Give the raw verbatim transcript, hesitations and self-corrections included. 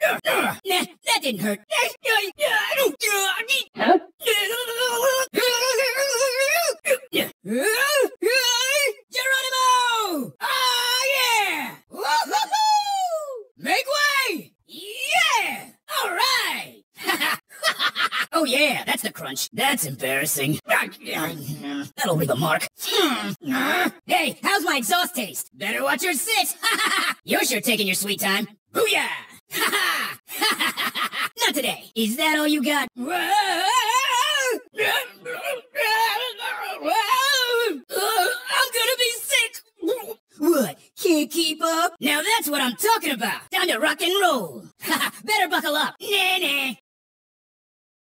Nah, that didn't hurt. Huh? Geronimo! Oh, yeah! Woo-hoo-hoo! Make way! Yeah! All right! Oh, yeah, that's the crunch. That's embarrassing. That'll leave a mark. Hey, how's my exhaust taste? Better watch your six. You're sure taking your sweet time. Booyah! Not today. Is that all you got? I'm gonna be sick. What? Can't keep up? Now that's what I'm talking about. Time to rock and roll. Better buckle up. Nah, nah.